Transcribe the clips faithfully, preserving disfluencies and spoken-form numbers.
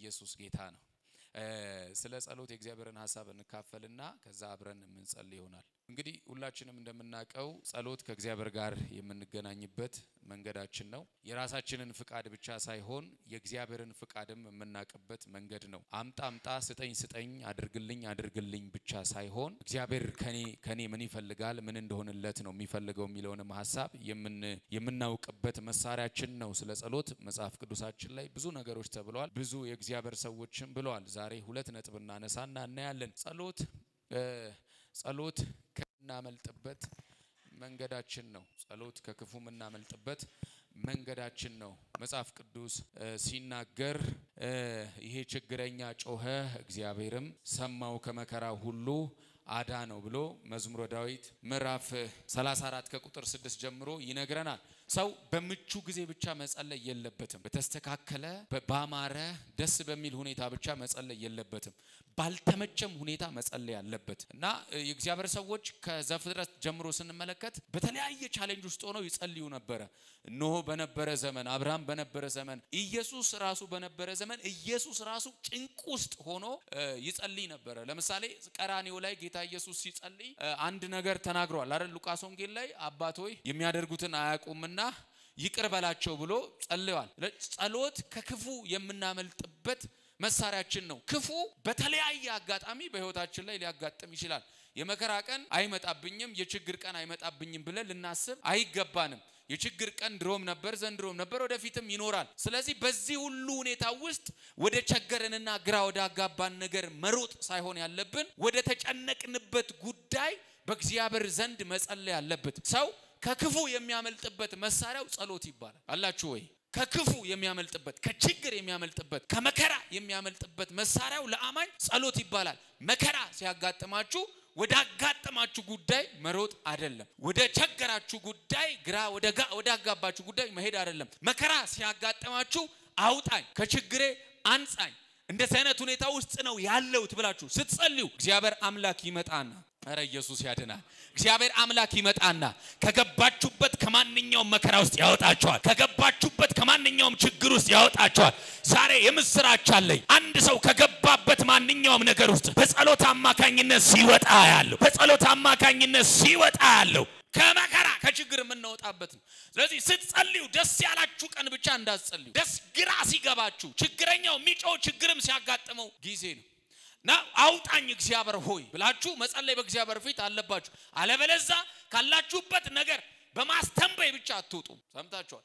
ኢየሱስ ጌታ ነው። ስለ ጸሎት የእግዚአብሔርን ሐሳብ እንካፈልና ከዛ አብረን እንጸልይ ይሆናል። እንግዲህ ሁላችንም እንደምናቀው ጸሎት ከእግዚአብሔር ጋር የምንገናኝበት መንገዳችን ነው። የራሳችንን ፍቃድ ብቻ ሳይሆን የእግዚአብሔርን ፍቃድም የምናቀበት መንገድ ነው። አምጣ አምጣ ስጠኝ ስጠኝ አድርግልኝ አድርግልኝ ብቻ ሳይሆን እግዚአብሔር ከኔ ከኔ ምን ይፈልጋል ምን እንደሆነለት ነው የሚፈልገው የሚለውንም ሐሳብ የምን የምናውቅበት መሳሪያችን ነው። ስለ ጸሎት መጽሐፍ ቅዱሳችን ላይ ብዙ ነገሮች ተብለዋል። ብዙ የእግዚአብሔር ሰዎችም ብለዋል። ዛሬ ሁለት ነጥብ እናነሳና እናያለን። ጸሎት ጸሎት ከናመልጥበት መንገዳችን ነው። ጸሎት ከክፉ እናመልጥበት መንገዳችን ነው። መጽሐፍ ቅዱስ ሲናገር ይሄ ችግረኛ ጮኸ እግዚአብሔርም ሰማው ከመከራ ሁሉ አዳ ነው ብሎ መዝሙረ ዳዊት ምዕራፍ ሰላሳ አራት ከቁጥር ስድስት ጀምሮ ይነግረናል። ሰው በምቹ ጊዜ ብቻ መጸለይ የለበትም። በተስተካከለ በባማረ ደስ በሚል ሁኔታ ብቻ መጸለይ የለበትም። ባልተመቸም ሁኔታ መጸለይ አለበት እና የእግዚአብሔር ሰዎች ከዘፍጥረት ጀምሮ ስንመለከት በተለያየ ቻሌንጅ ውስጥ ሆነው ይጸልዩ ነበር። ኖህ በነበረ ዘመን፣ አብርሃም በነበረ ዘመን፣ ኢየሱስ ራሱ በነበረ ዘመን ኢየሱስ ራሱ ጭንቅ ውስጥ ሆኖ ይጸልይ ነበር። ለምሳሌ ቀራንዮ ላይ ጌታ ኢየሱስ ሲጸልይ አንድ ነገር ተናግሯል አይደል? ሉቃስ ወንጌል ላይ አባት ሆይ የሚያደርጉትን አያውቁምና ይቅር በላቸው ብሎ ጸልየዋል። ጸሎት ከክፉ የምናመልጥበት መሳሪያችን ነው። ክፉ በተለያየ አጋጣሚ በህይወታችን ላይ ሊያጋጥም ይችላል። የመከራ ቀን አይመጣብኝም የችግር ቀን አይመጣብኝም ብለን ልናስብ አይገባንም። የችግር ቀን ድሮም ነበር ዘንድሮም ነበር ወደፊትም ይኖራል። ስለዚህ በዚህ ሁሉ ሁኔታ ውስጥ ወደ ቸገረንና ግራ ወደ አጋባን ነገር መሮጥ ሳይሆን ያለብን ወደ ተጨነቅንበት ጉዳይ በእግዚአብሔር ዘንድ መጸለይ ያለበት። ሰው ከክፉ የሚያመልጥበት መሳሪያው ጸሎት ይባላል። አላችሁ ወይ? ከክፉ የሚያመልጥበት ከችግር የሚያመልጥበት ከመከራ የሚያመልጥበት መሳሪያው ለአማኝ ጸሎት ይባላል። መከራ ሲያጋጥማችሁ ወደ አጋጠማችሁ ጉዳይ መሮጥ አይደለም። ወደ ቸገራችሁ ጉዳይ ግራ ወደ ወደ አጋባችሁ ጉዳይ መሄድ አይደለም። መከራ ሲያጋጥማችሁ አውጣኝ ከችግሬ አንጻኝ እንደዚህ አይነት ሁኔታ ውስጥ ነው ያለውት ብላችሁ ስትጸልዩ እግዚአብሔር አምላክ ይመጣና አረ ኢየሱስ ያድናል። እግዚአብሔር አምላክ ይመጣና ከገባችሁበት ከማንኛውም መከራ ውስጥ ያወጣችኋል። ከገባችሁበት ከማንኛውም ችግር ውስጥ ያወጣችኋል። ዛሬ የምስራች አለኝ። አንድ ሰው ከገባበት ማንኛውም ነገር ውስጥ በጸሎት አማካኝነት ሲወጣ ያለው በጸሎት አማካኝነት ሲወጣ ያለው ከመከራ ከችግር የምንወጣበት ነው። ስለዚህ ስትጸልዩ ደስ ያላችሁ ቀን ብቻ እንዳትጸልዩ። ደስ ግራ ሲገባችሁ ችግረኛው የሚጮህ ችግርም ሲያጋጥመው ጊዜ ነው ና አውጣኝ እግዚአብሔር ሆይ ብላችሁ መጸለይ በእግዚአብሔር ፊት አለባችሁ። አለበለዛ ካላችሁበት ነገር በማስተንበይ ብቻ አትወጡ። ሰምታችኋል?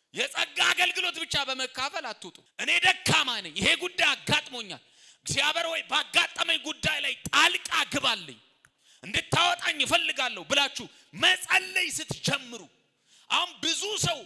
የጸጋ አገልግሎት ብቻ በመካፈል አትወጡ። እኔ ደካማ ነኝ ይሄ ጉዳይ አጋጥሞኛል እግዚአብሔር ሆይ ባጋጠመኝ ጉዳይ ላይ ጣልቃ ግባልኝ እንድታወጣኝ እፈልጋለሁ ብላችሁ መጸለይ ስትጀምሩ አሁን ብዙ ሰው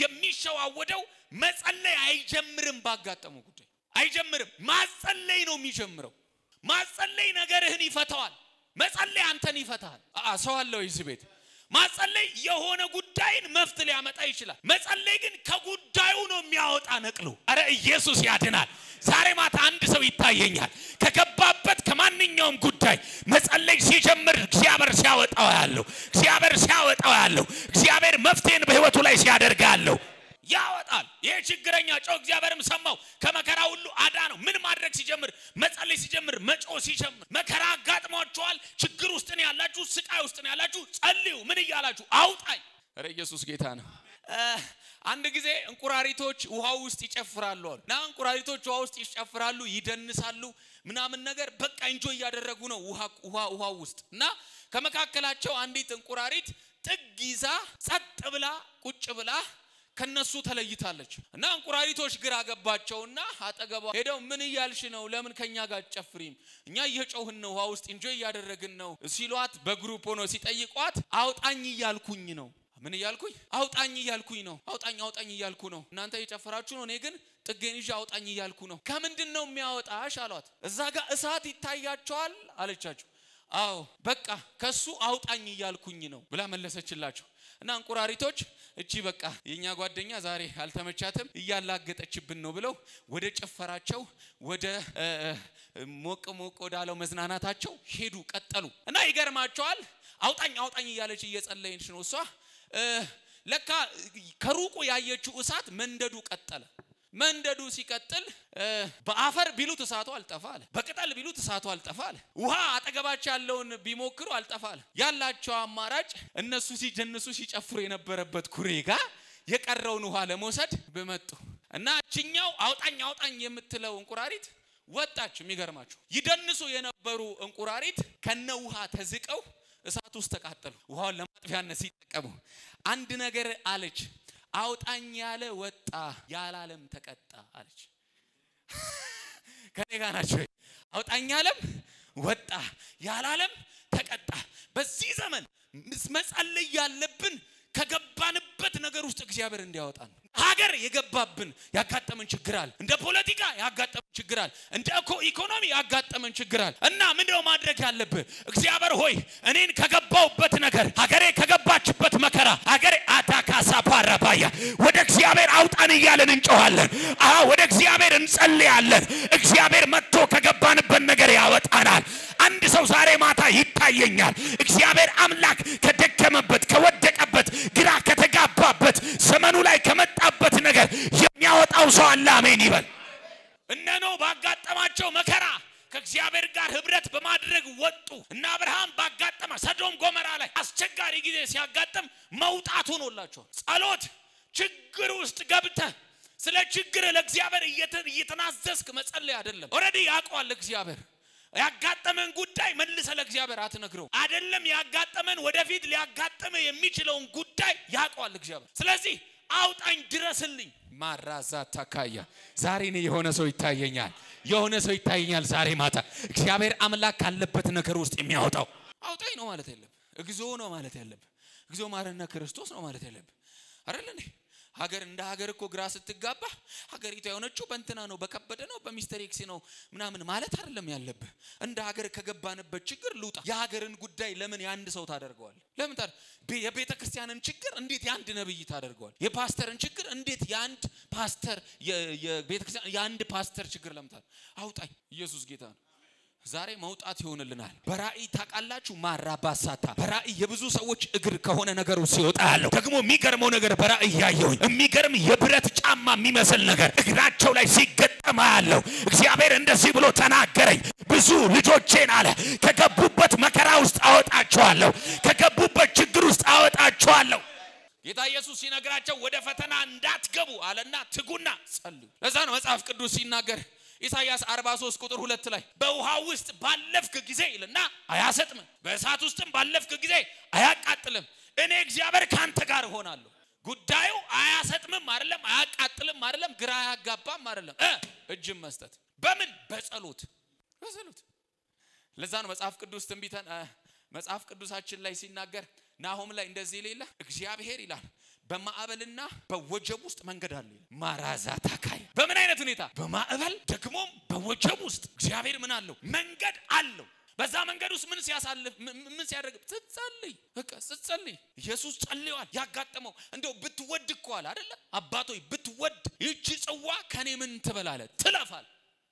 የሚሸዋወደው መጸለይ አይጀምርም። ባጋጠመው ጉዳይ አይጀምርም። ማጸለይ ነው የሚጀምረው። ማጸለይ ነገርህን ይፈታዋል። መጸለይ አንተን ይፈታል። አአ ሰው አለው እዚህ ቤት ማጸለይ የሆነ ጉዳይን መፍትሄ ሊያመጣ ይችላል። መጸለይ ግን ከጉዳዩ ነው የሚያወጣ ነቅሎ። አረ ኢየሱስ ያድናል። ዛሬ ማታ አንድ ሰው ይታየኛል ከገባበት ከማንኛውም ጉዳይ መጸለይ ሲጀምር እግዚአብሔር ሲያወጣው ያለው እግዚአብሔር ሲያወጣው ያለው እግዚአብሔር መፍትሄን በህይወቱ ላይ ሲያደርግ ያለው ያወጣል። ይሄ ችግረኛ ጮህ እግዚአብሔርም ሰማው ከመከራ ሁሉ አዳ ነው። ምን ማድረግ ሲጀምር መጸለይ ሲጀምር መጮህ ሲጀምር መከራ አጋጥሟችኋል ችግር ውስጥ ነው ያላችሁ ስቃይ ውስጥ ነው ያላችሁ ጸልዩ ምን ይያላችሁ አውጣኝ። አረ ኢየሱስ ጌታ ነው። አንድ ጊዜ እንቁራሪቶች ውሃ ውስጥ ይጨፍራሉ እና እንቁራሪቶች ውሃ ውስጥ ይጨፍራሉ ይደንሳሉ ምናምን ነገር በቃ እንጆይ ያደረጉ ነው ውሃ ውሃ ውሃ ውስጥ እና ከመካከላቸው አንዲት እንቁራሪት ጥግ ይዛ ጸጥ ብላ ቁጭ ብላ ከነሱ ተለይታለች እና እንቁራሪቶች ግራ ገባቸውና አጠገቧ ሄደው ምን ይያልሽ ነው ለምን ከኛ ጋር ጨፍሪም እኛ እየጮህን ነው ውሃ ውስጥ እንጆይ ያደረግን ነው ሲሏት በግሩፕ ሆኖ ሲጠይቋት አውጣኝ ይያልኩኝ ነው። ምን ይያልኩኝ? አውጣኝ ይያልኩኝ ነው። አውጣኝ አውጣኝ ይያልኩ ነው። እናንተ እየጨፈራችሁ ነው እኔ ግን ጥጌን ይዤ አውጣኝ ይያልኩ ነው። ከምንድነው የሚያወጣሽ አሏት። እዛ ጋር እሳት ይታያቸዋል አለቻቸው። አዎ በቃ ከሱ አውጣኝ ይያልኩኝ ነው ብላ መለሰችላቸው። እና እንቁራሪቶች እቺ በቃ የኛ ጓደኛ ዛሬ አልተመቻተም እያላገጠችብን ነው ብለው ወደ ጨፈራቸው ወደ ሞቅ ሞቅ ወዳለው መዝናናታቸው ሄዱ ቀጠሉ። እና ይገርማቸዋል አውጣኝ አውጣኝ እያለች እየጸለየች ነው እሷ ለካ ከሩቁ ያየችው እሳት መንደዱ ቀጠለ መንደዱ ሲቀጥል በአፈር ቢሉት እሳቱ አልጠፋ አለ በቅጠል ቢሉት እሳቱ አልጠፋ አለ ውሃ አጠገባቸው ያለውን ቢሞክሩ አልጠፋ አለ ያላቸው አማራጭ እነሱ ሲጀንሱ ሲጨፍሩ የነበረበት ኩሬ ጋር የቀረውን ውሃ ለመውሰድ በመጡ እና እቺኛው አውጣኝ አውጣኝ የምትለው እንቁራሪት ወጣች የሚገርማችሁ ይደንሱ የነበሩ እንቁራሪት ከነ ውሃ ተዝቀው እሳት ውስጥ ተቃጠሉ ውሃውን ለማጥፊያነት ሲጠቀሙ አንድ ነገር አለች አውጣኝ ያለ ወጣ ያላለም ተቀጣ አለች ከኔ ጋር ናቸው አውጣኝ ያለም ወጣ ያላለም ተቀጣ በዚህ ዘመን መጸለይ ያለብን ከገባንበት ነገር ውስጥ እግዚአብሔር እንዲያወጣን ሀገር የገባብን ያጋጠመን ችግር አለ እንደ ፖለቲካ ያጋጠመን ችግር አለ እንደ ኢኮኖሚ ያጋጠመን ችግር አለ እና ምንድነው ማድረግ ያለብህ እግዚአብሔር ሆይ እኔን ከገባውበት ነገር ሀገሬ ከገባችበት መከራ ሀገሬ አታካሳ ፓራባያ ወደ እግዚአብሔር አውጣን ይያለን እንጮሃለን አሃ ወደ እግዚአብሔር እንጸልያለን እግዚአብሔር መጥቶ ከገባንበት ነገር ያወጣናል አንድ ሰው ዛሬ ማታ ይታየኛል እግዚአብሔር አምላክ ከደከመበት ከወደቀበት ግራ ከተጋባበት ዘመኑ ላይ ከመጣበት ነገር የሚያወጣው ሰው አለ አሜን ይበል እነኖ ባጋጠማቸው መከራ ከእግዚአብሔር ጋር ህብረት በማድረግ ወጡ እና አብርሃም ባጋጠማ ሰዶም ጎመራ ላይ አስቸጋሪ ጊዜ ሲያጋጥም መውጣት ሆኖላቸው ጸሎት ችግር ውስጥ ገብተህ ስለ ችግር ለእግዚአብሔር እየተናዘዝክ መጸለይ አይደለም ኦሬዲ ያውቀዋል እግዚአብሔር ያጋጠመን ጉዳይ መልሰ ለእግዚአብሔር አትነግረው አይደለም ያጋጠመን ወደፊት ሊያጋጠመ የሚችለውን ጉዳይ ያውቀዋል እግዚአብሔር ስለዚህ አውጣኝ ድረስልኝ ማራዛ ታካያ ዛሬ ነው የሆነ ሰው ይታየኛል የሆነ ሰው ይታየኛል ዛሬ ማታ እግዚአብሔር አምላክ ካለበት ነገር ውስጥ የሚያወጣው አውጣኝ ነው ማለት አይደለም እግዚኦ ነው ማለት አይደለም እግዚኦ ማረና ክርስቶስ ነው ማለት አይደለም አይደል ሀገር እንደ ሀገር እኮ ግራ ስትጋባ ሀገሪቱ የሆነችው በእንትና ነው በከበደ ነው በሚስተር ኤክስ ነው ምናምን ማለት አይደለም ያለብህ እንደ ሀገር ከገባንበት ችግር ልውጣ የሀገርን ጉዳይ ለምን ያንድ ሰው ታደርገዋል ለምን ታዲያ የቤተ ክርስቲያንን ችግር እንዴት ያንድ ነብይ ታደርገዋል የፓስተርን ችግር እንዴት ያንድ ፓስተር የቤተ ክርስቲያን ያንድ ፓስተር ችግር ለምታል አውጣኝ ኢየሱስ ጌታ ነው ዛሬ መውጣት ይሆንልናል በራእይ ታቃላችሁ ማራባሳታ በራእይ የብዙ ሰዎች እግር ከሆነ ነገሩ ሲወጣ ያለው ደግሞ የሚገርመው ነገር በራእይ ያየው የሚገርም የብረት ጫማ የሚመስል ነገር እግራቸው ላይ ሲገጠማ ያለው እግዚአብሔር እንደዚህ ብሎ ተናገረኝ ብዙ ልጆቼን አለ ከገቡበት መከራ ውስጥ አወጣቸዋለሁ ከገቡበት ችግር ውስጥ አወጣቸዋለሁ ጌታ ኢየሱስ ሲነግራቸው ወደ ፈተና እንዳትገቡ አለና ትጉና ጸልዩ ለዛ ነው መጽሐፍ ቅዱስ ሲናገር ኢሳይያስ አርባ ሶስት ቁጥር ሁለት ላይ በውሃ ውስጥ ባለፍክ ጊዜ ይልና አያሰጥም በእሳት ውስጥም ባለፍክ ጊዜ አያቃጥልም እኔ እግዚአብሔር ካንተ ጋር ሆናለሁ ጉዳዩ አያሰጥምም አይደለም አያቃጥልም አይደለም ግራ ያጋባም አይደለም እጅም መስጠት በምን በጸሎት በጸሎት ለዛ ነው መጽሐፍ ቅዱስ ትንቢተን መጽሐፍ ቅዱሳችን ላይ ሲናገር ናሆም ላይ እንደዚህ ይላል እግዚአብሔር ይላል በማዕበልና በወጀብ ውስጥ መንገድ አለ ማራዛ ታካይ በምን አይነት ሁኔታ በማዕበል ደግሞም በወጀብ ውስጥ እግዚአብሔር ምን አለው መንገድ አለው በዛ መንገድ ውስጥ ምን ሲያሳልፍ ምን ሲያደርግ ጸልይ በቃ ጸልይ ኢየሱስ ጸልዩዋል ያጋጠመው እንደው ብትወድ እኮዋል አይደለ አባቶይ ብትወድ ይቺ ጽዋ ከኔ ምን ትበላለ ትለፋል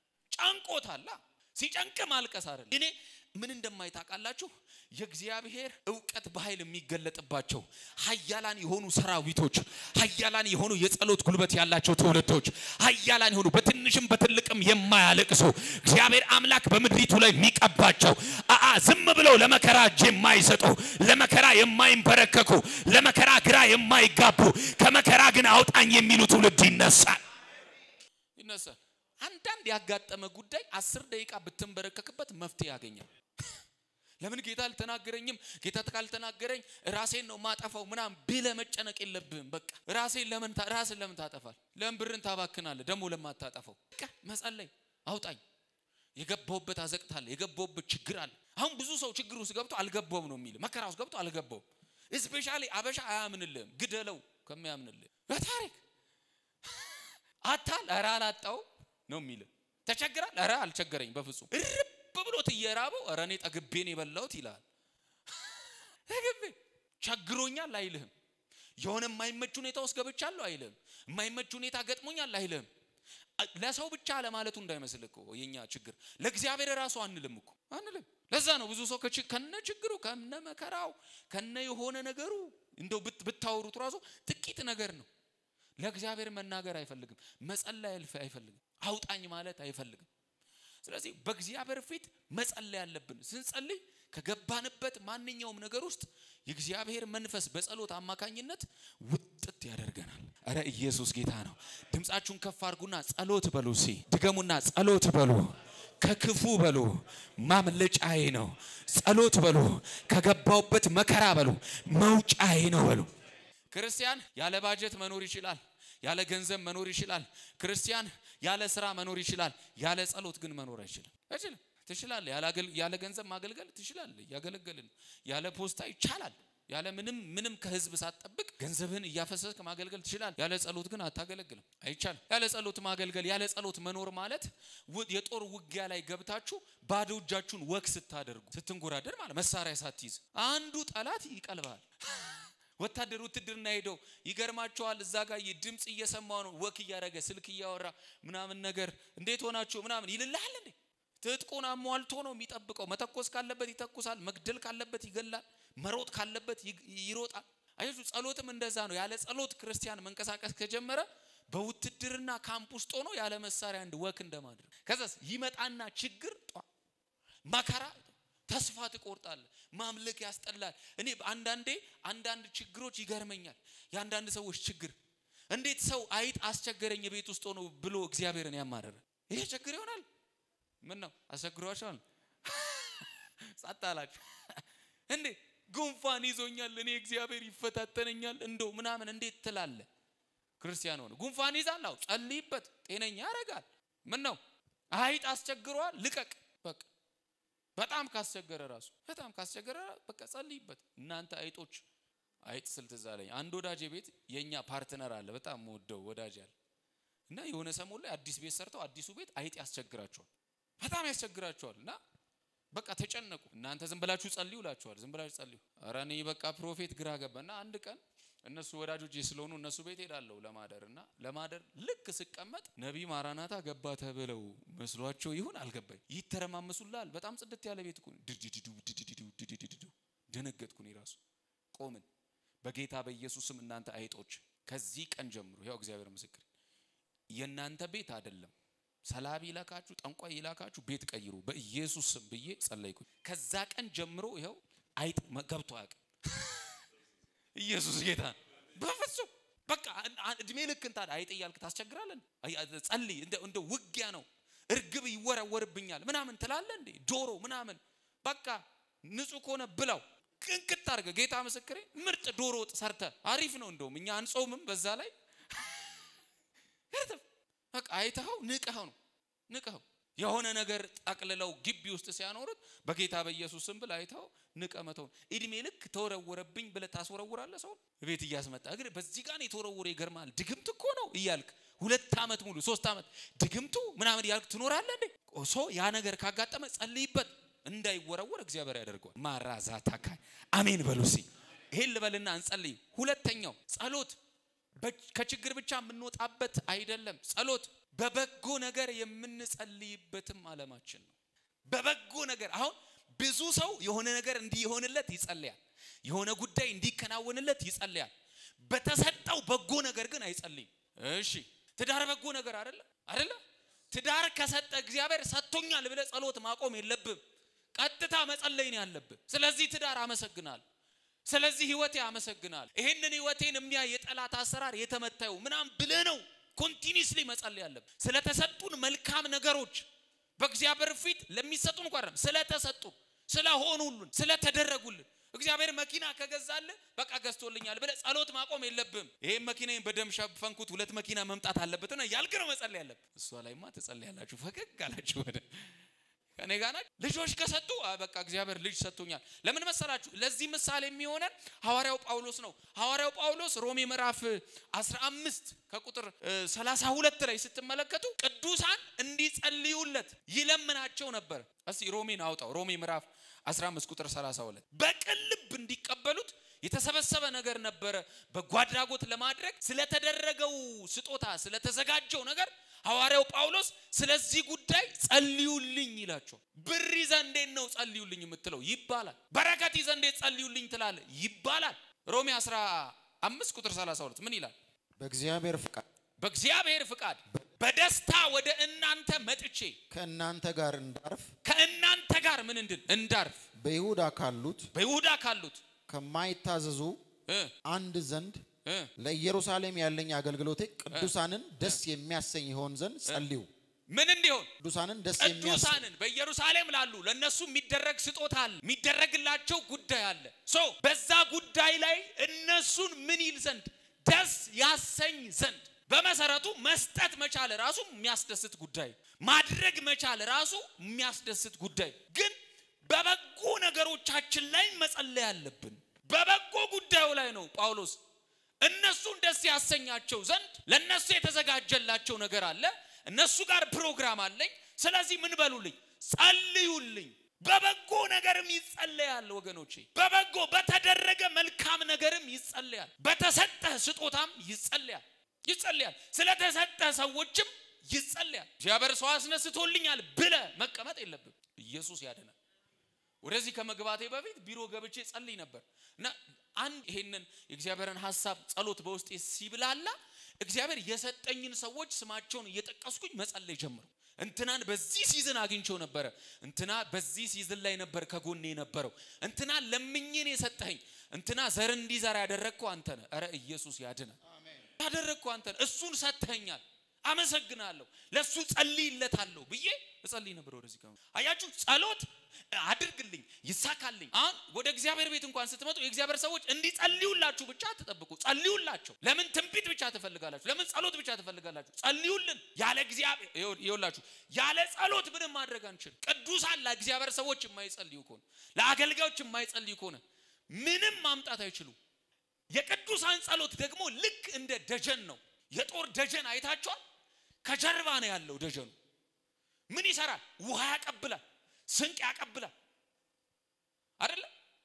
ጫንቆታላ ሲጨንቅ ማልቀስ አይደል እኔ ምን እንደማይታቃላችሁ የእግዚአብሔር ዕውቀት በኃይል የሚገለጥባቸው ኃያላን የሆኑ ሰራዊቶች ኃያላን የሆኑ የጸሎት ጉልበት ያላቸው ተወለዶች ኃያላን የሆኑ በትንሽም በትልቅም የማያለቅሱ እግዚአብሔር አምላክ በመድሪቱ ላይ የሚቀባቸው አአ ዝም ብለው ለመከራ እጅ የማይሰጡ ለመከራ የማይንበረከኩ ለመከራ ግራ የማይጋቡ ከመከራ ግን አውጣኝ የሚሉ ትውልድ ይነሳል ይነሳል አንዳንድ ያጋጠመ ጉዳይ አስር ደቂቃ ብትንበረከክበት መፍትሄ ያገኛል ለምን ጌታ አልተናገረኝም ጌታ ካልተናገረኝ ራሴን ነው ማጠፋው ምናም ቢለ መጨነቅ የለብህም በቃ ራሴን ለምን ራስን ለምን ታጠፋል ለምን ብርን ታባክናለህ ደሞ ለማታጠፋው በቃ መጸለይ አውጣኝ የገባውበት አዘቅታለ የገባውበት ችግር አለ አሁን ብዙ ሰው ችግር ውስጥ ገብቶ አልገባውም ነው የሚል መከራ ውስጥ ገብቶ አልገባውም ስፔሻሊ አበሻ አያምንልህም ግደለው ከሚያምንልህ በታሪክ አታል አራላጣው ነው የሚል ተቸግራል አራ አልቸገረኝ በፍጹም በብሎት እየራበው አረኔ ጠግቤን ይበላውት ይላል ጠግቤ ቸግሮኛል አይልህም የሆነ የማይመች ሁኔታ ውስጥ ገብቻለሁ አይልህም የማይመች ሁኔታ ገጥሞኛል አይልህም ለሰው ብቻ ለማለቱ እንዳይመስል እኮ የኛ ችግር ለእግዚአብሔር ራሱ አንልም እኮ አንልም ለዛ ነው ብዙ ሰው ከነ ችግሩ ከነ መከራው ከነ የሆነ ነገሩ እንደው ብታወሩት ራሱ ጥቂት ነገር ነው ለእግዚአብሔር መናገር አይፈልግም መጸለይ አይፈልግም አውጣኝ ማለት አይፈልግም ስለዚህ በእግዚአብሔር ፊት መጸለይ ያለብን ስንጸልይ ከገባንበት ማንኛውም ነገር ውስጥ የእግዚአብሔር መንፈስ በጸሎት አማካኝነት ውጥት ያደርገናል አረ ኢየሱስ ጌታ ነው ድምጻችሁን ከፍ አድርጉና ጸሎት በሉ ሲ ድገሙና ጸሎት በሉ ከክፉ በሉ ማምለጫዬ ነው ጸሎት በሉ ከገባውበት መከራ በሉ መውጫዬ ነው በሉ ክርስቲያን ያለ ባጀት መኖር ይችላል ያለ ገንዘብ መኖር ይችላል ክርስቲያን ያለ ስራ መኖር ይችላል ያለ ጸሎት ግን መኖር አይችልም አይችልም ትችላል ያለ ያለ ገንዘብ ማገልገል ትችላል ያገለገልን ያለ ፖስታ ይቻላል ያለ ምንም ምንም ከህዝብ ሳትጠብቅ ገንዘብህን ያፈሰስክ ማገልገል ትችላል ያለ ጸሎት ግን አታገለግልም አይቻልም ያለ ጸሎት ማገልገል ያለ ጸሎት መኖር ማለት የጦር ውጊያ ላይ ገብታችሁ ባዶ እጃችሁን ወክ ስታደርጉ ስትንጎራደር ማለት መሳሪያ ሳትይዝ አንዱ ጠላት ይቀልባል ወታደሩ ትድርና ሄዶ ይገርማቸዋል እዛ ጋር የድምጽ እየሰማው ነው ወክ ያረገ ስልክ ያወራ ምናምን ነገር እንዴት ሆናችሁ ምናምን ይልልሃል እንዴ ትጥቁን አሟልቶ ነው የሚጠብቀው መተኮስ ካለበት ይተኩሳል መግደል ካለበት ይገላል መሮጥ ካለበት ይሮጣል አይዙ ጸሎትም እንደዛ ነው ያለ ጸሎት ክርስቲያን መንቀሳቀስ ከጀመረ በውትድርና ካምፕ ውስጥ ሆኖ ያለ መሳሪያ እንደ ወክ እንደማድረግ ከዛስ ይመጣና ችግር መከራ ተስፋ ትቆርጣለህ ማምለክ ያስጠላል እኔ አንዳንዴ አንዳንድ ችግሮች ይገርመኛል ያንዳንድ ሰዎች ችግር እንዴት ሰው አይጥ አስቸገረኝ ቤት ውስጥ ሆኖ ብሎ እግዚአብሔርን ያማረረ ይሄ ችግር ይሆናል ምን ነው አስቸግሯቸዋል ሳጣላችሁ እንዴ ጉንፋን ይዞኛል እኔ እግዚአብሔር ይፈታተነኛል እንደው ምናምን እንዴት ትላለ ክርስቲያን ሆነ ጉንፋን ይዛላው ጸልይበት ጤነኛ ያረጋል ምን ነው አይጥ አስቸግሯል ልቀቅ በቃ በጣም ካስቸገረ ራሱ በጣም ካስቸገረ በቃ ጸልይበት እናንተ አይጦች አይጥ ስልትዛለኝ አንድ ወዳጄ ቤት የኛ ፓርትነር አለ በጣም ወደው ወዳጅ አለ እና የሆነ ሰሞን ላይ አዲስ ቤት ሰርተው አዲሱ ቤት አይጥ ያስቸግራቸዋል በጣም ያስቸግራቸዋልና በቃ ተጨነቁ እናንተ ዝም ብላችሁ ጸልዩላችኋል ዝም ብላችሁ ጸልዩ አራኔ በቃ ፕሮፌት ግራ ገባና አንድ ቀን እነሱ ወዳጆቼ ስለሆኑ እነሱ ቤት ሄዳለው ለማደርና ለማደር ልክ ስቀመጥ ነብይ ማራናታ ገባ ተብለው መስሏቸው ይሁን አልገባኝ ይተረማመሱላል በጣም ጽድት ያለ ቤት እኮ ድድድዱ ድድድዱ ድድድዱ ደነገጥኩኝ ራሱ ቆምን በጌታ በኢየሱስም እናንተ አይጦች ከዚህ ቀን ጀምሮ ያው እግዚአብሔር ምስክር የናንተ ቤት አይደለም ሰላቢ ይላካችሁ ጠንቋይ ይላካችሁ ቤት ቀይሩ በኢየሱስ ስም ብዬ ጸለይኩኝ ከዛ ቀን ጀምሮ ይሄው አይጥ ገብቶ ያቀ ኢየሱስ ጌታ በፍጹም በቃ እድሜ ልክ እንታ አይጥ ይያልክ ታስቸግራለን ጸልይ እንደ እንደ ውጊያ ነው እርግብ ይወረወርብኛል ምናምን ትላለ እንዴ ዶሮ ምናምን በቃ ንጹህ ኮነ ብላው ቅንቅት አርገ ጌታ መስክሬ ምርጥ ዶሮ ወጥ ሰርተ አሪፍ ነው እንደውም እኛ አንጾምም በዛ ላይ ያርተፍ በቃ አይተው ንቀው ነው ንቀው የሆነ ነገር ጠቅልለው ግቢ ውስጥ ሲያኖሩት በጌታ በኢየሱስ ስም ብለ አይተው ንቀመተው እድሜ ልክ ተወረወረብኝ ብለ ታስወረውራለ ሰው ቤት ያስመጣ እግር በዚህ ጋር የተወረወረ ይገርማል ድግምት እኮ ነው ይያልክ ሁለት አመት ሙሉ ሶስት አመት ድግምቱ ምናምን ያልክ ትኖራለ እንዴ ሶ ያ ነገር ካጋጠመ ጸልይበት እንዳይወረወር እግዚአብሔር ያደርጋል ማራዛታካ አሜን በሉሲ ይሄን ልበልና እንጸልይ ሁለተኛው ጸሎት ከችግር ብቻ የምንወጣበት አይደለም ጸሎት በበጎ ነገር የምንጸልይበትም ዓለማችን ነው በበጎ ነገር አሁን ብዙ ሰው የሆነ ነገር እንዲሆንለት ይጸልያል የሆነ ጉዳይ እንዲከናወንለት ይጸልያል በተሰጠው በጎ ነገር ግን አይጸልይም እሺ ትዳር በጎ ነገር አይደለ አይደለ ትዳር ከሰጠ እግዚአብሔር ሰጥቶኛል ብለ ጸሎት ማቆም የለብም ቀጥታ መጸለይ ነው ያለብህ ስለዚህ ትዳር አመሰግናል ስለዚህ ህይወቴ አመሰግናል ይሄንን ህይወቴን የሚያ የጠላት አሰራር የተመታዩ ምናም ብለ ነው ኮንቲኒዩስሊ መጸለይ ያለብህ ስለተሰጡን መልካም ነገሮች በእግዚአብሔር ፊት ለሚሰጡን እንኳን ስለተሰጡን ስለሆኑልን ስለተደረጉልን እግዚአብሔር መኪና ከገዛለ በቃ ገዝቶልኛል ብለ ጸሎት ማቆም የለብም ይሄ መኪናዬን በደምሻ ፈንኩት ሁለት መኪና መምጣት አለበት ነው ያልከው መጸለይ ያለብህ እሷ ላይማ ተጸልያላችሁ ፈቀቅ አላችሁ ወደ ከኔ ጋር ልጆች ከሰጡ በቃ እግዚአብሔር ልጅ ሰጥቶኛል ለምን መሰላችሁ ለዚህ ምሳሌ የሚሆነን ሐዋርያው ጳውሎስ ነው ሐዋርያው ጳውሎስ ሮሜ ምዕራፍ አስራ አምስት ከቁጥር ሰላሳ ሁለት ላይ ስትመለከቱ ቅዱሳን እንዲጸልዩለት ይለምናቸው ነበር እስቲ ሮሜን አውጣው ሮሜ ምዕራፍ አስራ አምስት ቁጥር ሰላሳ ሁለት በቅልብ እንዲቀበሉት የተሰበሰበ ነገር ነበር በጓድራጎት ለማድረግ ስለተደረገው ስጦታ ስለተዘጋጀው ነገር ሐዋርያው ጳውሎስ ስለዚህ ጉዳይ ጸልዩልኝ ይላቸው ብር ይዘንዴ ነው ጸልዩልኝ የምትለው ይባላል በረከት ይዘንዴ ጸልዩልኝ ትላለ ይባላል ሮሜ አስራ አምስት ቁጥር ሰላሳ ሁለት ምን ይላል በእግዚአብሔር ፍቃድ በእግዚአብሔር ፍቃድ በደስታ ወደ እናንተ መጥቼ ከእናንተ ጋር እንዳርፍ ከእናንተ ጋር ምን እንድል እንዳርፍ በይሁዳ ካሉት በይሁዳ ካሉት ከማይታዘዙ አንድ ዘንድ ለኢየሩሳሌም ያለኝ አገልግሎቴ ቅዱሳንን ደስ የሚያሰኝ ይሆን ዘንድ ጸልዩ ምን እንዲሆን ቅዱሳንን ደስ የሚያሰኝ ቅዱሳንን በኢየሩሳሌም ላሉ ለነሱ የሚደረግ ስጦታ አለ የሚደረግላቸው ጉዳይ አለ ሶ በዛ ጉዳይ ላይ እነሱን ምን ይል ዘንድ ደስ ያሰኝ ዘንድ በመሰረቱ መስጠት መቻል ራሱ የሚያስደስት ጉዳይ ማድረግ መቻል ራሱ የሚያስደስት ጉዳይ ግን በበጎ ነገሮቻችን ላይ መጸለይ አለብን በበጎ ጉዳዩ ላይ ነው ጳውሎስ እነሱን ደስ ያሰኛቸው ዘንድ ለነሱ የተዘጋጀላቸው ነገር አለ እነሱ ጋር ፕሮግራም አለኝ ስለዚህ ምን በሉልኝ ጸልዩልኝ በበጎ ነገርም ይጸለያል ወገኖቼ በበጎ በተደረገ መልካም ነገርም ይጸለያል በተሰጠ ስጦታም ይጸለያል ይጸለያል ስለተሰጠ ሰዎችም ይጸለያል እግዚአብሔር ሰው አስነስቶልኛል ብለ መቀመጥ የለብም ኢየሱስ ያድናል ወደዚህ ከመግባቴ በፊት ቢሮ ገብቼ ጸልይ ነበር እና አንድ ይሄንን የእግዚአብሔርን ሐሳብ ጸሎት በውስጤ ሲብላላ እግዚአብሔር የሰጠኝን ሰዎች ስማቸውን እየጠቀስኩኝ መጸለይ ጀመርኩ እንትናን በዚህ ሲዝን አግኝቸው ነበር እንትና በዚህ ሲዝን ላይ ነበር ከጎኔ ነበረው እንትና ለምኝኔ የሰጠኝ እንትና ዘር እንዲዘራ ያደረግከው አንተ ነህ አረ ኢየሱስ ያድናል አሜን ያደረግከው አንተ ነህ እሱን ሰጥተኛል አመሰግናለሁ ለሱ ጸልይለታለሁ ብዬ እጸልይ ነበር ወደዚህ ጋር አያችሁ ጸሎት አድርግልኝ ይሳካልኝ አሁን ወደ እግዚአብሔር ቤት እንኳን ስትመጡ የእግዚአብሔር ሰዎች እንዲጸልዩላችሁ ብቻ ተጠብቁ ጸልዩላችሁ ለምን ትንቢት ብቻ ተፈልጋላችሁ ለምን ጸሎት ብቻ ተፈልጋላችሁ ጸልዩልን ያለ እግዚአብሔር ይወላችሁ ያለ ጸሎት ምንም ማድረግ አንችል ቅዱሳን ለእግዚአብሔር ሰዎች የማይጸልዩ ከሆነ ለአገልጋዮች የማይጸልዩ ከሆነ ምንም ማምጣት አይችሉም የቅዱሳን ጸሎት ደግሞ ልክ እንደ ደጀን ነው የጦር ደጀን አይታችኋል ከጀርባ ነው ያለው ደጀኑ ምን ይሰራል ውሃ ያቀብላል ስንቅ ያቀብላል አይደለ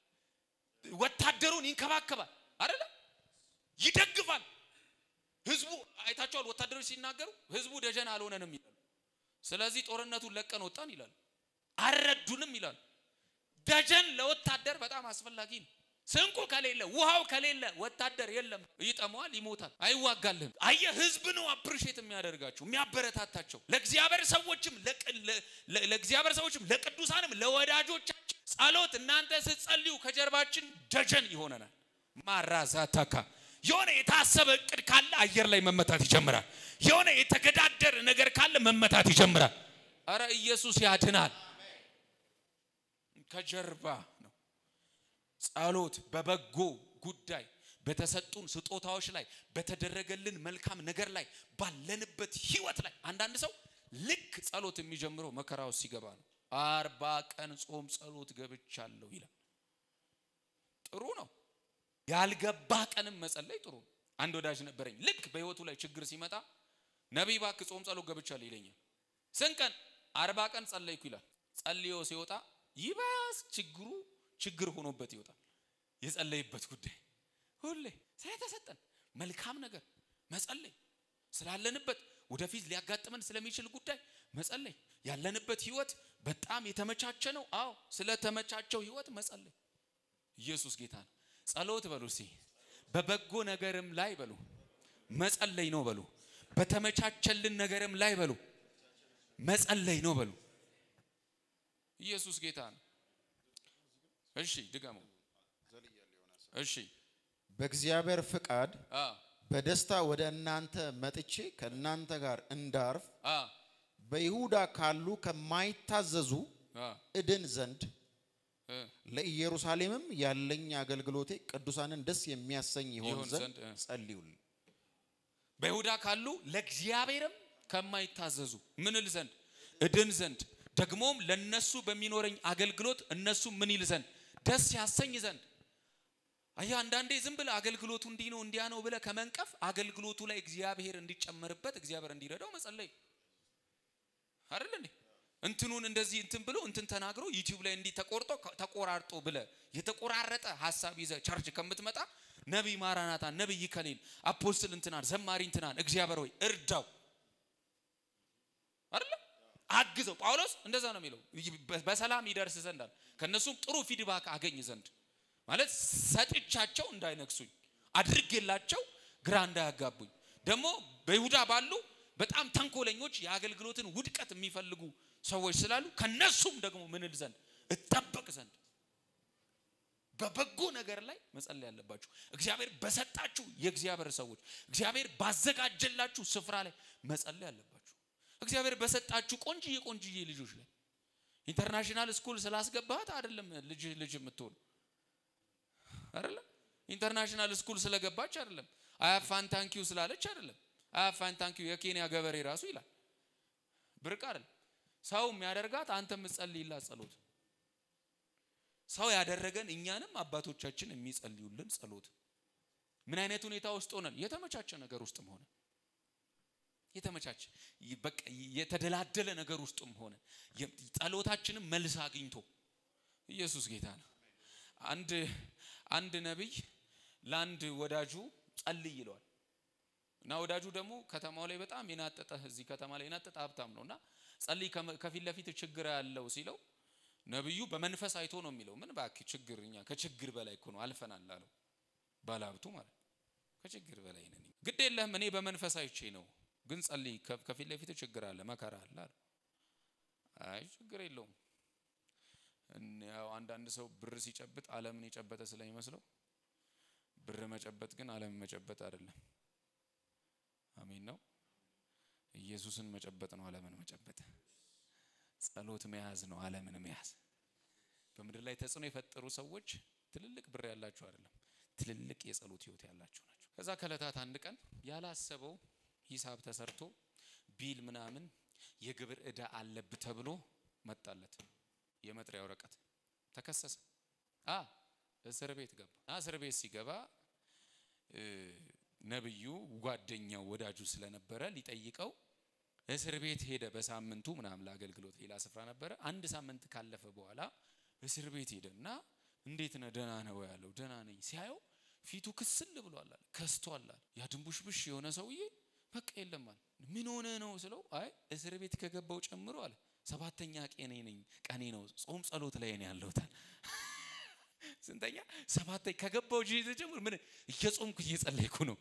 ወታደሩን ይንከባከባል አይደለ ይደግፋል ህዝቡ አይታችኋል ወታደሮች ሲናገሩ ህዝቡ ደጀን አልሆነንም ይላሉ ስለዚህ ጦርነቱን ለቀን ወጣን ይላሉ አረዱንም ይላሉ ደጀን ለወታደር በጣም አስፈላጊ ነው ስንቁ ከሌለ ውሃው ከሌለ ወታደር የለም ይጠማዋል ይሞታል አይዋጋልም አየ ህዝብ ነው አፕሪሺየት የሚያደርጋቸው የሚያበረታታቸው ለእግዚአብሔር ሰዎችም ለእግዚአብሔር ሰዎችም ለቅዱሳንም ለወዳጆቻችን ጸሎት እናንተ ስትጸልዩ ከጀርባችን ደጀን ይሆነናል ማራዛታካ የሆነ የታሰበ እቅድ ካለ አየር ላይ መመታት ይጀምራል የሆነ የተገዳደረ ነገር ካለ መመታት ይጀምራል አረ ኢየሱስ ያድናል ከጀርባ ጸሎት በበጎ ጉዳይ በተሰጡን ስጦታዎች ላይ በተደረገልን መልካም ነገር ላይ ባለንበት ህይወት ላይ አንዳንድ ሰው ልክ ጸሎት የሚጀምረው መከራው ሲገባ ነው አርባ ቀን ጾም ጸሎት ገብቻለሁ ይላል ጥሩ ነው ያልገባ ቀንም መጸለይ ጥሩ ነው አንድ ወዳጅ ነበረኝ ልክ በህይወቱ ላይ ችግር ሲመጣ ነብይ ባክ ጾም ጸሎት ገብቻለሁ ይለኛል ስንቀን አርባ ቀን ጸለይኩ ይላል ጸልዮ ሲወጣ ይባስ ችግሩ ችግር ሆኖበት ይወጣል የጸለይበት ጉዳይ ሁሌ ስለተሰጠን መልካም ነገር መጸለይ ስላለንበት ወደፊት ሊያጋጥመን ስለሚችል ጉዳይ መጸለይ ያለንበት ህይወት በጣም የተመቻቸ ነው አዎ ስለተመቻቸው ህይወት መጸለይ ኢየሱስ ጌታ ነው ጸሎት በሉ እስቲ በበጎ ነገርም ላይ በሉ መጸለይ ነው በሉ በተመቻቸልን ነገርም ላይ በሉ መጸለይ ነው በሉ ኢየሱስ ጌታ ነው እሺ ድጋሙ እሺ በእግዚአብሔር ፍቃድ በደስታ ወደ እናንተ መጥቼ ከእናንተ ጋር እንዳርፍ በይሁዳ ካሉ ከማይታዘዙ እድን ዘንድ ለኢየሩሳሌምም ያለኝ አገልግሎቴ ቅዱሳንን ደስ የሚያሰኝ ይሆን ዘንድ ጸልዩልኝ በይሁዳ ካሉ ለእግዚአብሔርም ከማይታዘዙ ምን ል ዘንድ እድን ዘንድ ደግሞም ለነሱ በሚኖረኝ አገልግሎት እነሱ ምን ይል ዘንድ ደስ ያሰኝ ዘንድ አያ አንዳንዴ ዝም ብለ አገልግሎቱ እንዲ ነው እንዲያ ነው ብለ ከመንቀፍ አገልግሎቱ ላይ እግዚአብሔር እንዲጨመርበት እግዚአብሔር እንዲረዳው መጸለይ አይደል እንዴ እንትኑን እንደዚህ እንትን ብሎ እንትን ተናግሮ ዩቲዩብ ላይ እንዲ ተቆርጦ ተቆራርጦ ብለ የተቆራረጠ ሐሳብ ይዘ ቸርች ከምትመጣ ነብይ ማራናታ ነብይ ከሌን አፖስትል እንትናን ዘማሪ እንትናን እግዚአብሔር ሆይ እርዳው አይደል አግዘው ጳውሎስ እንደዛ ነው የሚለው በሰላም ይደርስ ዘንድ ከነሱም ጥሩ ፊድባክ አገኝ ዘንድ ማለት ሰጥቻቸው እንዳይነክሱኝ አድርጌላቸው ግራ እንዳያጋቡኝ ደግሞ በይሁዳ ባሉ በጣም ተንኮለኞች የአገልግሎትን ውድቀት የሚፈልጉ ሰዎች ስላሉ ከነሱም ደግሞ ምን ል ዘንድ እጠበቅ ዘንድ በበጎ ነገር ላይ መጸለይ ያለባችሁ እግዚአብሔር በሰጣችሁ የእግዚአብሔር ሰዎች እግዚአብሔር ባዘጋጀላችሁ ስፍራ ላይ መጸለይ ያለባችሁ እግዚአብሔር በሰጣችሁ ቆንጂዬ ቆንጂዬ ልጆች ላይ ኢንተርናሽናል ስኩል ስላስገባሃት አይደለም ልጅ ልጅ የምትሆን አይደለም ኢንተርናሽናል ስኩል ስለገባች አይደለም አያፋን ታንኪዩ ስላለች አይደለም አያፋን ታንኪዩ የኬንያ ገበሬ ራሱ ይላል ብርቅ አይደለም ሰው የሚያደርጋት አንተ የምትጸልይላት ጸሎት ሰው ያደረገን እኛንም አባቶቻችን የሚጸልዩልን ጸሎት ምን አይነት ሁኔታ ውስጥ ሆነን የተመቻቸ ነገር ውስጥም ሆነ የተመቻቸ በቃ የተደላደለ ነገር ውስጥም ሆነ ጸሎታችንን መልስ አግኝቶ ኢየሱስ ጌታ ነው አንድ አንድ ነብይ ላንድ ወዳጁ ጸልይ ይለዋል እና ወዳጁ ደግሞ ከተማው ላይ በጣም የናጠጠ እዚህ ከተማ ላይ የናጠጠ ሀብታም ነውና ጸልይ ከፊት ለፊት ችግር ያለው ሲለው ነብዩ በመንፈስ አይቶ ነው የሚለው ምን ባክ ችግርኛ ከችግር በላይ እኮ ነው አልፈናል አለው ባላብቱ ማለት ከችግር በላይ ነኝ ግድ የለህም እኔ በመንፈስ አይቼ ነው ግን ጸልይ ከፊት ለፊት ችግር አለ መከራ አለ አይ ችግር የለውም ያው አንድ አንድ ሰው ብር ሲጨብጥ ዓለምን የጨበጠ ስለሚመስለው ብር መጨበጥ ግን ዓለም መጨበጥ አይደለም አሜን ነው ኢየሱስን መጨበጥ ነው ዓለምን መጨበጥ ጸሎት መያዝ ነው ዓለምን መያዝ በመድር ላይ ተጽኖ የፈጠሩ ሰዎች ትልልቅ ብር ያላችሁ አይደለም ትልልቅ የጸሎት ህይወት ያላችሁ ናቸው ከዛ ከለታት አንድ ቀን ያላሰበው ሂሳብ ተሰርቶ ቢል ምናምን የግብር ዕዳ አለብ ተብሎ መጣለት የመጥሪያ ወረቀት ተከሰሰ አ እስር ቤት ገባ እስር ቤት ሲገባ ነብዩ ጓደኛው ወዳጁ ስለነበረ ሊጠይቀው እስር ቤት ሄደ በሳምንቱ ምናም ለአገልግሎት ሌላ ስፍራ ነበር አንድ ሳምንት ካለፈ በኋላ እስር ቤት ሄደና እንዴት ነው ደና ነው ያለው ደና ነኝ ሲያየው ፊቱ ክስል ብሏል አለ ከስቷል አለ ያ ድንቡሽብሽ የሆነ ሰውዬ በቃ የለም አለ ምን ሆነ ነው ስለው አይ እስር ቤት ከገባው ጨምሮ አለ ሰባተኛ ቀኔ ነኝ ቀኔ ነው ጾም ጸሎት ላይ ነው ያለሁት ስንተኛ ሰባተኛ ከገባው ጂዝ ጀምሮ ምን እየጾምኩ እየጸለይኩ ነው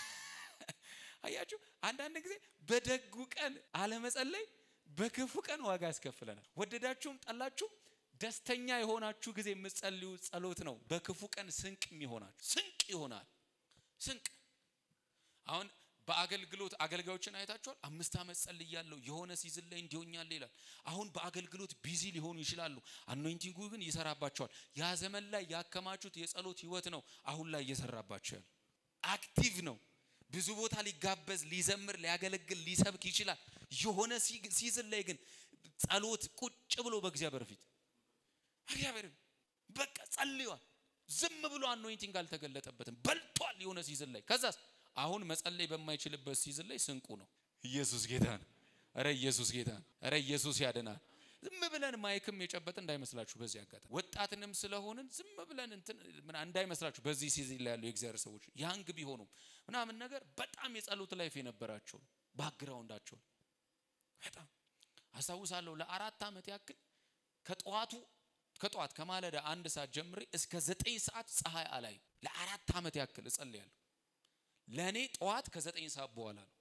አያችሁ አንድ አንድ ጊዜ በደጉ ቀን አለ መጸለይ በክፉ ቀን ዋጋ ያስከፍለናል ወደዳችሁም ጠላችሁም ደስተኛ የሆናችሁ ጊዜ የምትጸልዩ ጸሎት ነው በክፉ ቀን ስንቅ የሚሆናችሁ ስንቅ ይሆናል ስንቅ አሁን በአገልግሎት አገልጋዮችን አይታችኋል አምስት አመት ጸልያለሁ የሆነ ሲዝን ላይ እንዲሆኛል ይላል አሁን በአገልግሎት ቢዚ ሊሆኑ ይችላሉ አኖይንቲንጉ ግን ይሰራባቸዋል ያ ዘመን ላይ ያከማቹት የጸሎት ህይወት ነው አሁን ላይ እየሰራባቸው አክቲቭ ነው ብዙ ቦታ ሊጋበዝ ሊዘምር ሊያገለግል ሊሰብክ ይችላል የሆነ ሲዝን ላይ ግን ጸሎት ቁጭ ብሎ በእግዚአብሔር ፊት እግዚአብሔር በቃ ጸልዩዋል ዝም ብሎ አኖይንቲንግ አልተገለጠበትም በልቷል የሆነ ሲዝን ላይ ከዛስ አሁን መጸለይ በማይችልበት ሲዝን ላይ ስንቁ ነው ኢየሱስ ጌታ ነው አረ ኢየሱስ ጌታ ነው አረ ኢየሱስ ያድናል ዝም ብለን ማይክም የጨበጠ እንዳይመስላችሁ በዚህ አጋጣሚ ወጣትንም ስለሆነን ዝም ብለን እንትን ምን እንዳይመስላችሁ በዚህ ሲዝን ላይ ያለው የእግዚአብሔር ሰዎች ያንግ ቢሆኑ ምናምን ነገር በጣም የጸሎት ላይፍ የነበራቸው ባክግራውንዳቸው በጣም አሳውሳለሁ ለአራት አመት ያክል ከጧቱ ከጧት ከማለዳ አንድ ሰዓት ጀምሬ እስከ ዘጠኝ ሰዓት ፀሐይ አላይ ለአራት አመት ያክል እጸልያለሁ ለኔ ጧት ከዘጠኝ ሰዓት በኋላ ነው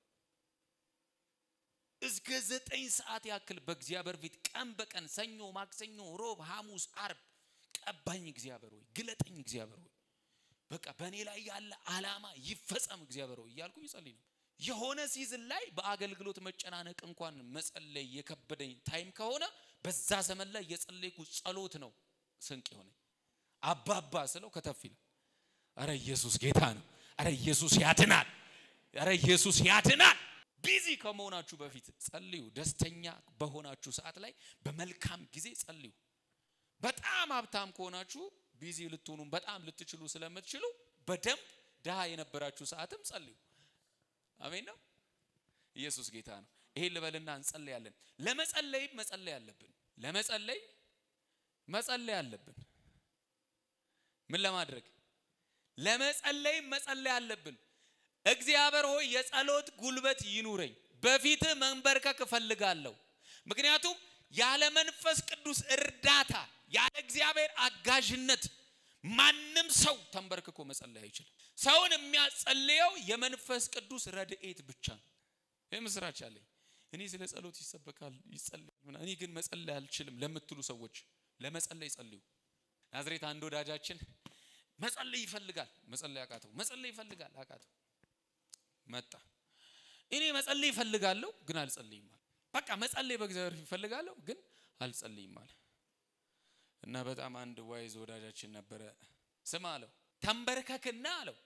እስከ ዘጠኝ ሰዓት ያክል በእግዚአብሔር ፊት ቀን በቀን ሰኞ ማክሰኞ ሮብ ሐሙስ አርብ ቀባኝ እግዚአብሔር ሆይ ግለጠኝ እግዚአብሔር ሆይ በቃ በኔ ላይ ያለ አላማ ይፈጸም እግዚአብሔር ሆይ ያልኩ ይጸልይ ነው የሆነ ሲዝን ላይ በአገልግሎት መጨናነቅ እንኳን መጸለይ የከበደኝ ታይም ከሆነ በዛ ዘመን ላይ የጸለይኩ ጸሎት ነው ስንቅ ይሆነ አባባ ስለው ከተፍ ይላል አረ ኢየሱስ ጌታ ነው አረ ኢየሱስ ያድናል አረ ኢየሱስ ያድናል ቢዚ ከመሆናችሁ በፊት ጸልዩ ደስተኛ በሆናችሁ ሰዓት ላይ በመልካም ጊዜ ጸልዩ በጣም ሀብታም ከሆናችሁ ቢዚ ልትሆኑ በጣም ልትችሉ ስለምትችሉ በደም ዳሃ የነበራችሁ ሰዓትም ጸልዩ አሜን ነው ኢየሱስ ጌታ ነው ይሄ ለበልና እንጸልያለን ለመጸለይ መጸለይ ያለብን ለመጸለይ መጸለይ ያለብን ምን ለማድረግ ለመጸለይ መጸለይ ያለብን እግዚአብሔር ሆይ የጸሎት ጉልበት ይኑረኝ በፊት መንበርከክ ፈልጋለሁ ምክንያቱም ያለ መንፈስ ቅዱስ እርዳታ ያለ እግዚአብሔር አጋዥነት ማንም ሰው ተንበርክኮ መጸለይ አይችልም ሰውን የሚያጸልየው የመንፈስ ቅዱስ ረድኤት ብቻ ነው የምስራች አለኝ እኔ ስለ ጸሎት ይሰበካል ይጸልያል እኔ ግን መጸለይ አልችልም ለምትሉ ሰዎች ለመጸለይ ጸልዩ ናዝሬት አንድ ወዳጃችን መጸለይ ይፈልጋል መጸለይ አቃተው መጸለይ ይፈልጋል አቃተው መጣ እኔ መጸለይ ይፈልጋለሁ ግን አልጸልይም ማለት በቃ መጸለይ በእግዚአብሔር ይፈልጋለሁ ግን አልጸልይም ማለት እና በጣም አንድ ዋይዝ ወዳጃችን ነበር ስማ አለው ተንበርከክና አለው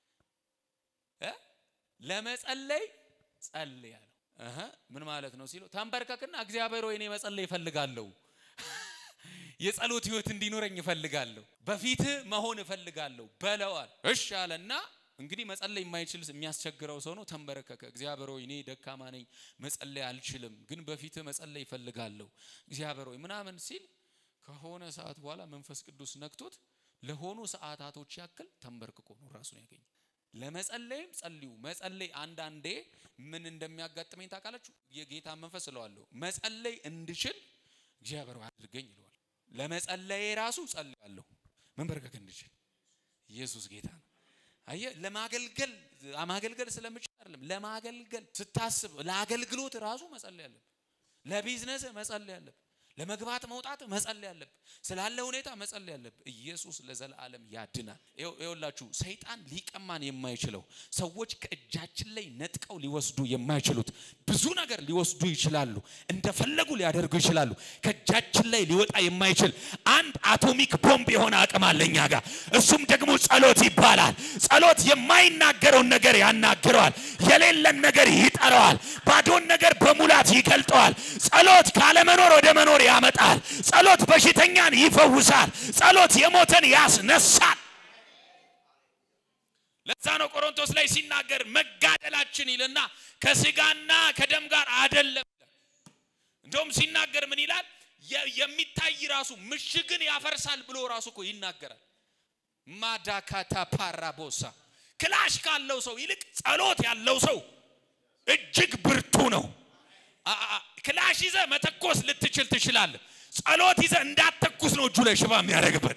እ ለመጸለይ ጸልይ አለው አሃ ምን ማለት ነው ሲሉ ተንበርከክና እግዚአብሔር ወይ እኔ መጸለይ ይፈልጋለሁ የጸሎት ህይወት እንዲኖረኝ ይፈልጋለሁ በፊት መሆን ይፈልጋለሁ በለዋል እሺ አለና እንግዲህ መጸለይ የማይችል የሚያስቸግረው ሰው ነው ተንበረከከ እግዚአብሔር ሆይ እኔ ደካማ ነኝ መጸለይ አልችልም ግን በፊት መጸለይ ይፈልጋለሁ እግዚአብሔር ሆይ ምናምን ሲል ከሆነ ሰዓት በኋላ መንፈስ ቅዱስ ነክቶት ለሆኑ ሰዓታቶች ያክል ተንበርክኮ ነው ራሱን ያገኘ ለመጸለይም ጸልዩ መጸለይ አንድ አንዴ ምን እንደሚያጋጥመኝ ታውቃላችሁ የጌታ መንፈስ ስለዋለሁ መጸለይ እንድችል እግዚአብሔር አድርገኝ ይላል ለመጸለይ ራሱ ጸልያለሁ መንበርከክ እንድችል ኢየሱስ ጌታ ነው አየ ለማገልገል ማገልገል ስለምችል አይደለም ለማገልገል ስታስብ ለአገልግሎት ራሱ መጸለይ አለብህ ለቢዝነስ መጸለይ አለብህ ለመግባት መውጣት መጸለይ አለብህ ስላለ ሁኔታ መጸለይ አለብህ ኢየሱስ ለዘላለም ያድናል ይኸውላችሁ ሰይጣን ሊቀማን የማይችለው ሰዎች ከእጃችን ላይ ነጥቀው ሊወስዱ የማይችሉት ብዙ ነገር ሊወስዱ ይችላሉ እንደፈለጉ ሊያደርጉ ይችላሉ ከእጃችን ላይ ሊወጣ የማይችል አንድ አቶሚክ ቦምብ የሆነ አቅም አለኛ ጋር እሱም ደግሞ ጸሎት ይባላል ጸሎት የማይናገረውን ነገር ያናግረዋል የሌለን ነገር ይጠራዋል ባዶን ነገር በሙላት ይገልጠዋል ጸሎት ካለ መኖር ወደ መኖር ያመጣል ጸሎት በሽተኛን ይፈውሳል ጸሎት የሞተን ያስነሳል ለዛ ነው ቆሮንቶስ ላይ ሲናገር መጋደላችን ይልና ከስጋና ከደም ጋር አይደለም እንደውም ሲናገር ምን ይላል የሚታይ ራሱ ምሽግን ያፈርሳል ብሎ ራሱ እኮ ይናገራል ማዳካታ ፓራቦሳ ክላሽ ካለው ሰው ይልቅ ጸሎት ያለው ሰው እጅግ ብርቱ ነው ክላሽ ይዘ መተኮስ ልትችል ትችላለህ ጸሎት ይዘ እንዳትተኩስ ነው እጁ ላይ ሽባ የሚያደርግበት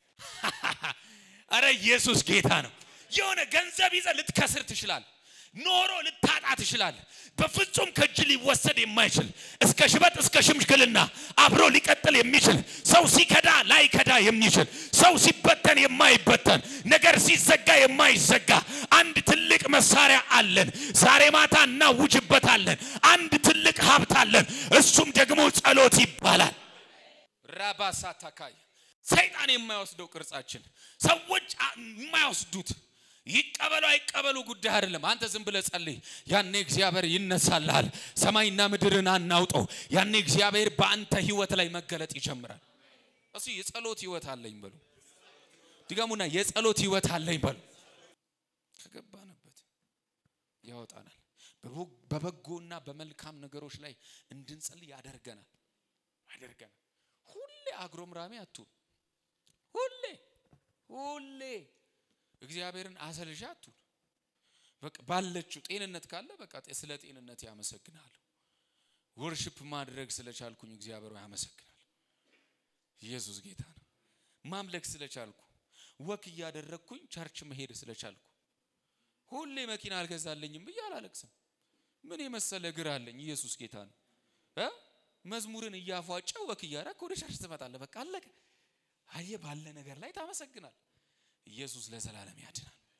አረ ኢየሱስ ጌታ ነው የሆነ ገንዘብ ይዘ ልትከስር ትችላለህ ኖሮ ልታጣ ትችላለህ በፍጹም ከእጅ ሊወሰድ የማይችል እስከ ሽበት እስከ ሽምሽክልና አብሮ ሊቀጥል የሚችል ሰው ሲከዳ ላይ ከዳ የሚችል ሰው ሲበተን የማይበተን ነገር ሲዘጋ የማይዘጋ አንድ ትልቅ መሳሪያ አለን ዛሬ ማታ እናውጅበታለን አንድ ትልቅ ሀብት አለን እሱም ደግሞ ጸሎት ይባላል ራባሳታካይ ሰይጣን የማይወስደው ቅርጻችን ሰዎች የማይወስዱት ይቀበሉ አይቀበሉ ጉዳይ አይደለም አንተ ዝም ብለህ ጸልይ ያኔ እግዚአብሔር ይነሳልሃል ሰማይና ምድርን አናውጠው ያኔ እግዚአብሔር በአንተ ህይወት ላይ መገለጥ ይጀምራል እሱ የጸሎት ህይወት አለኝ በሉ ድጋሙና የጸሎት ህይወት አለኝ በሉ ከገባንበት ያወጣናል በበጎና በመልካም ነገሮች ላይ እንድንጸልይ ያደርገናል ያደርገናል ሁሌ አግሮምራሚ አትሁን ሁሌ ሁሌ እግዚአብሔርን አሰልሻቱ በቃ ባለችው ጤንነት ካለ በቃ ስለ ጤንነት ያመሰግናል ወርሺፕ ማድረግ ስለቻልኩኝ እግዚአብሔር ያመሰግናል ኢየሱስ ጌታ ነው ማምለክ ስለቻልኩ ወክ ያደረኩኝ ቸርች መሄድ ስለቻልኩ ሁሌ መኪና አልገዛልኝም በያላለክስም ምን የመሰለ ግራ አለኝ ኢየሱስ ጌታ ነው እ መዝሙርን ያፏጨው ወክ ያረክ ወደ ቸርች ትመጣለህ በቃ አለከ አየ ባለ ነገር ላይ ታመሰግናል ኢየሱስ ለዘላለም ያድናል